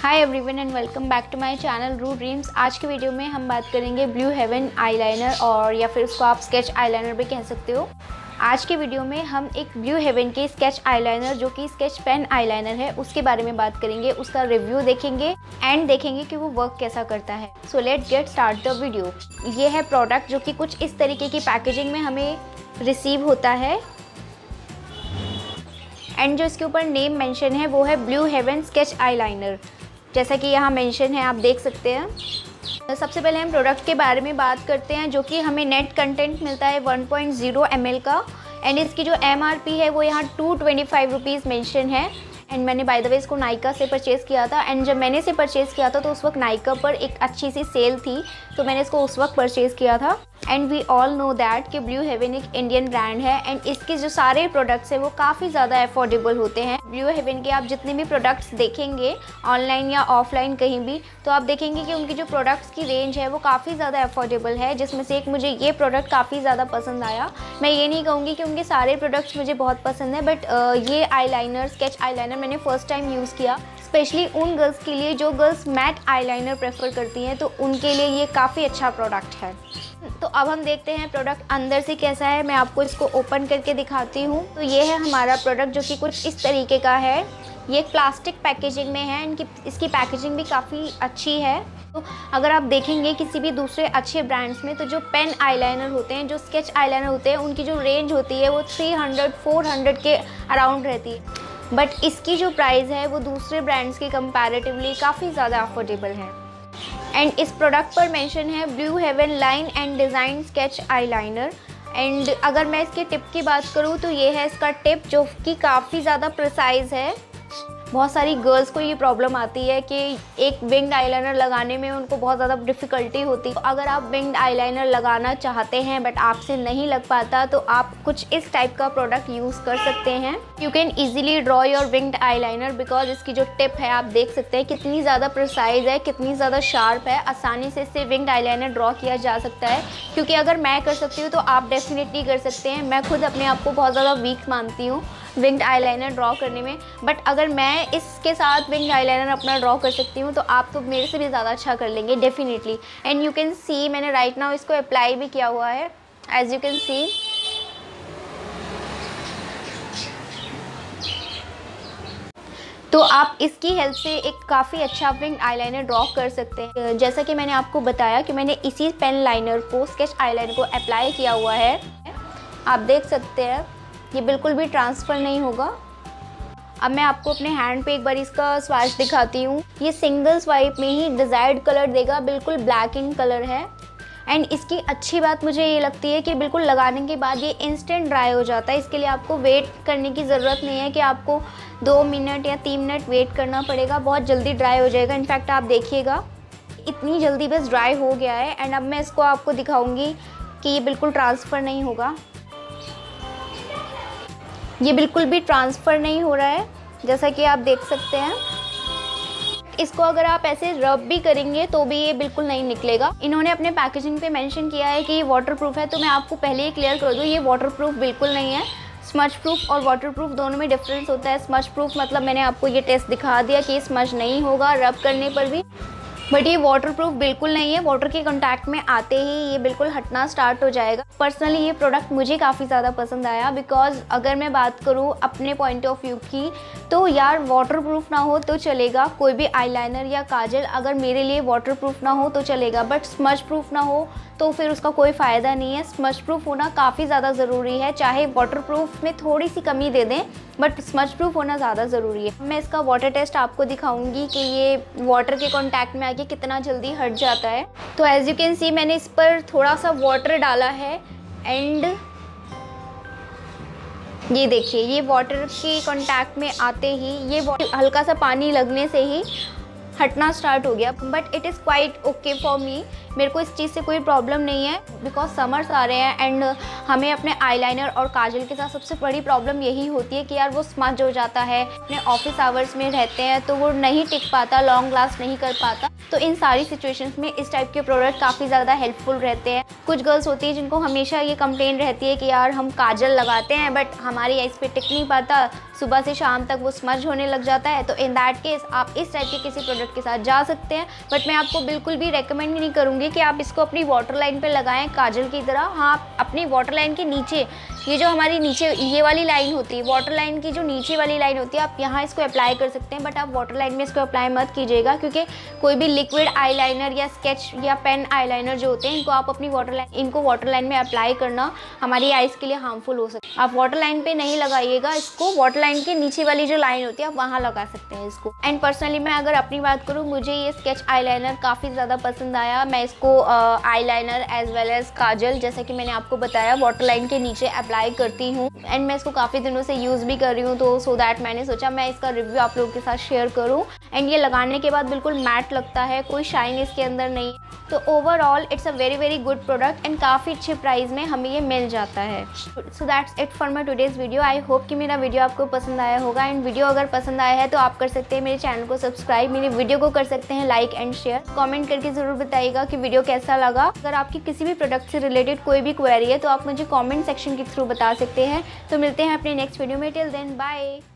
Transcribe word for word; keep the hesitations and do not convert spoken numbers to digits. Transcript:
Hi everyone and welcome back to my channel Ru Dreams. आज के video में हम बात करेंगे ब्लू हेवन आईलाइनर और या फिर उसको आप स्केच आईलाइनर भी कह सकते हो। आज के वीडियो में हम एक ब्लू हेवन के स्केच आईलाइनर जो कि स्केच पेन आईलाइनर है उसके बारे में बात करेंगे, उसका रिव्यू देखेंगे एंड देखेंगे कि वो वर्क कैसा करता है। So let's get start the video. ये है प्रोडक्ट जो कि कुछ इस तरीके की पैकेजिंग में हमें रिसीव होता है एंड जो इसके ऊपर नेम मेंशन है वो है ब्लू हेवन स्केच आईलाइनर, जैसा कि यहाँ मेंशन है, आप देख सकते हैं। सबसे पहले हम प्रोडक्ट के बारे में बात करते हैं, जो कि हमें नेट कंटेंट मिलता है one point zero M L का एंड इसकी जो एम आर पी है वो यहाँ two twenty five rupees mention है। एंड मैंने बाय द वे इसको नायका से परचेज़ किया था एंड जब मैंने इसे परचेज़ किया था तो उस वक्त नायका पर एक अच्छी सी सेल थी, तो मैंने इसको उस वक्त परचेज़ किया था। And we all know that कि ब्लू हेवन एक इंडियन ब्रांड है एंड इसके जो सारे प्रोडक्ट्स हैं वो काफ़ी ज़्यादा अफोर्डेबल होते हैं। ब्लू हेवन के आप जितने भी प्रोडक्ट्स देखेंगे ऑनलाइन या ऑफलाइन कहीं भी, तो आप देखेंगे कि उनकी जो प्रोडक्ट्स की रेंज है वो काफ़ी ज़्यादा अफोर्डेबल है, जिसमें से एक मुझे ये प्रोडक्ट काफ़ी ज़्यादा पसंद आया। मैं ये नहीं कहूँगी कि उनके सारे प्रोडक्ट्स मुझे बहुत पसंद है, बट ये आईलाइनर स्केच आईलाइनर मैंने फ़र्स्ट टाइम यूज़ किया, स्पेशली उन गर्ल्स के लिए जो गर्ल्स मैट आईलाइनर प्रेफर करती हैं, तो उनके लिए ये काफ़ी अच्छा प्रोडक्ट है। तो अब हम देखते हैं प्रोडक्ट अंदर से कैसा है। मैं आपको इसको ओपन करके दिखाती हूँ। तो ये है हमारा प्रोडक्ट जो कि कुछ इस तरीके का है। ये एक प्लास्टिक पैकेजिंग में है, इनकी इसकी पैकेजिंग भी काफ़ी अच्छी है। तो अगर आप देखेंगे किसी भी दूसरे अच्छे ब्रांड्स में, तो जो पेन आईलाइनर होते हैं, जो स्केच आईलाइनर होते हैं, उनकी जो रेंज होती है वो थ्री हंड्रेड फोर हंड्रेड के अराउंड रहती है, बट इसकी जो प्राइस है वो दूसरे ब्रांड्स के कंपैरेटिवली काफ़ी ज़्यादा अफोर्डेबल है। एंड इस प्रोडक्ट पर मेंशन है Blue Heaven line and design sketch eyeliner. And अगर मैं इसके टिप की बात करूँ तो ये है इसका टिप, जो कि काफ़ी ज़्यादा प्रिसाइज़ है। बहुत सारी गर्ल्स को ये प्रॉब्लम आती है कि एक विंग्ड आईलाइनर लगाने में उनको बहुत ज़्यादा डिफ़िकल्टी होती है। तो अगर आप विंग्ड आईलाइनर लगाना चाहते हैं बट आपसे नहीं लग पाता, तो आप कुछ इस टाइप का प्रोडक्ट यूज़ कर सकते हैं। You can easily draw your winged eyeliner because इसकी जो टिप है आप देख सकते हैं कितनी ज़्यादा प्रिसाइज है, कितनी ज़्यादा शार्प है। आसानी से इससे विंग्ड आईलाइनर ड्रॉ किया जा सकता है, क्योंकि अगर मैं कर सकती हूँ तो आप डेफिनेटली कर सकते हैं। मैं खुद अपने आप को बहुत ज़्यादा वीक मानती हूँ विंग्ड आईलाइनर ड्रॉ करने में, बट अगर मैं इसके साथ विंग्ड आईलाइनर अपना ड्रॉ कर सकती हूँ तो आप तो मेरे से भी ज़्यादा अच्छा कर लेंगे definitely. And you can see मैंने राइट नाउ इसको अप्लाई भी किया हुआ है, एज यू कैन सी। तो आप इसकी हेल्प से एक काफ़ी अच्छा विंग्ड आईलाइनर ड्रॉ कर सकते हैं। जैसा कि मैंने आपको बताया कि मैंने इसी पेन लाइनर को स्केच आईलाइनर को अप्लाई किया हुआ है, आप देख सकते हैं ये बिल्कुल भी ट्रांसफ़र नहीं होगा। अब मैं आपको अपने हैंड पे एक बार इसका स्वाच दिखाती हूँ। ये सिंगल स्वाइप में ही डिज़ायर्ड कलर देगा, बिल्कुल ब्लैक इन कलर है। एंड इसकी अच्छी बात मुझे ये लगती है कि बिल्कुल लगाने के बाद ये इंस्टेंट ड्राई हो जाता है। इसके लिए आपको वेट करने की ज़रूरत नहीं है कि आपको दो मिनट या तीन मिनट वेट करना पड़ेगा, बहुत जल्दी ड्राई हो जाएगा। इनफैक्ट आप देखिएगा इतनी जल्दी बस ड्राई हो गया है। एंड अब मैं इसको आपको दिखाऊँगी कि ये बिल्कुल ट्रांसफ़र नहीं होगा, ये बिल्कुल भी ट्रांसफ़र नहीं हो रहा है, जैसा कि आप देख सकते हैं। इसको अगर आप ऐसे रब भी करेंगे तो भी ये बिल्कुल नहीं निकलेगा। इन्होंने अपने पैकेजिंग पे मेंशन किया है कि ये वाटरप्रूफ है, तो मैं आपको पहले ही क्लियर कर दूँ, ये वाटरप्रूफ बिल्कुल नहीं है। स्मज प्रूफ और वाटरप्रूफ दोनों में डिफरेंस होता है। स्मज प्रूफ मतलब मैंने आपको ये टेस्ट दिखा दिया कि स्मज नहीं होगा रब करने पर भी, बट ये वाटरप्रूफ बिल्कुल नहीं है। वाटर के कांटेक्ट में आते ही ये बिल्कुल हटना स्टार्ट हो जाएगा। पर्सनली ये प्रोडक्ट मुझे काफ़ी ज़्यादा पसंद आया, बिकॉज अगर मैं बात करूँ अपने पॉइंट ऑफ व्यू की, तो यार वाटरप्रूफ ना हो तो चलेगा, कोई भी आईलाइनर या काजल अगर मेरे लिए वाटरप्रूफ ना हो तो चलेगा, बट स्मज प्रूफ ना हो तो फिर उसका कोई फ़ायदा नहीं है। स्मज प्रूफ होना काफ़ी ज़्यादा ज़रूरी है, चाहे वाटरप्रूफ में थोड़ी सी कमी दे दें, बट स्मज प्रूफ होना ज़्यादा ज़रूरी है। मैं इसका वाटर टेस्ट आपको दिखाऊंगी कि ये वाटर के कांटेक्ट में आके कितना जल्दी हट जाता है। तो एज यू कैन सी मैंने इस पर थोड़ा सा वाटर डाला है एंड ये देखिए ये वाटर के कांटेक्ट में आते ही ये हल्का सा पानी लगने से ही हटना स्टार्ट हो गया। But it is quite okay for me, मेरे को इस चीज़ से कोई प्रॉब्लम नहीं है, बिकॉज समर्स आ रहे हैं एंड हमें अपने आईलाइनर और काजल के साथ सबसे बड़ी प्रॉब्लम यही होती है कि यार वो स्मज हो जाता है। अपने ऑफिस आवर्स में रहते हैं तो वो नहीं टिक पाता, लॉन्ग लास्ट नहीं कर पाता। तो इन सारी सिचुएशंस में इस टाइप के प्रोडक्ट काफ़ी ज़्यादा हेल्पफुल रहते हैं। कुछ गर्ल्स होती हैं जिनको हमेशा ये कंप्लेन रहती है कि यार हम काजल लगाते हैं बट हमारी आइज़ पे टिक नहीं पाता, सुबह से शाम तक वो स्मज होने लग जाता है। तो इन दैट केस आप इस टाइप के किसी प्रोडक्ट के साथ जा सकते हैं, बट मैं आपको बिल्कुल भी रेकमेंड नहीं करूँगी कि आप इसको अपनी वाटर लाइन पे लगाएं काजल की तरह। हाँ, आप अपनी वाटर लाइन के नीचे, ये जो हमारी नीचे ये वाली लाइन होती है, वाटर लाइन की जो नीचे वाली लाइन होती है, आप यहाँ इसको अप्लाई कर सकते हैं, बट आप वाटर लाइन में इसको अप्लाई मत कीजिएगा, क्योंकि कोई भी लिक्विड आईलाइनर या स्केच या पेन आईलाइनर जो होते हैं, इनको आप अपनी वाटर लाइन इनको वाटर लाइन में अप्लाई करना हमारी आइज़ के लिए हार्मफुल हो सकता है। आप वाटर लाइन पे नहीं लगाइएगा इसको, वाटर लाइन के नीचे वाली जो लाइन होती है आप वहाँ लगा सकते हैं इसको। एंड पर्सनली मैं अगर अपनी बात करूँ, मुझे ये स्केच आईलाइनर काफ़ी ज़्यादा पसंद आया। मैं इसको eyeliner as well as kajal, जैसे कि मैंने आपको बताया, वाटर लाइन के नीचे अप्लाई करती हूँ एंड मैं इसको काफ़ी दिनों से यूज़ भी कर रही हूँ। तो सो दैट मैंने सोचा मैं इसका रिव्यू आप लोगों के साथ शेयर करूँ। एंड ये लगाने के बाद बिल्कुल मैट लगता है, कोई शाइन इसके अंदर नहीं है। तो overall it's a very very good product and काफ़ी अच्छे प्राइस में हमें ये मिल जाता है। So that's it for my today's video. I hope कि मेरा वीडियो आपको पसंद आया होगा। एंड वीडियो अगर पसंद आया है तो आप कर सकते हैं मेरे चैनल को सब्सक्राइब, मेरे वीडियो को कर सकते हैं लाइक एंड शेयर। कमेंट करके ज़रूर बताइएगा कि वीडियो कैसा लगा। अगर आपकी किसी भी प्रोडक्ट से रिलेटेड कोई भी क्वेरी है तो आप मुझे कमेंट सेक्शन के थ्रू बता सकते हैं। तो मिलते हैं अपने नेक्स्ट वीडियो में। Till then bye.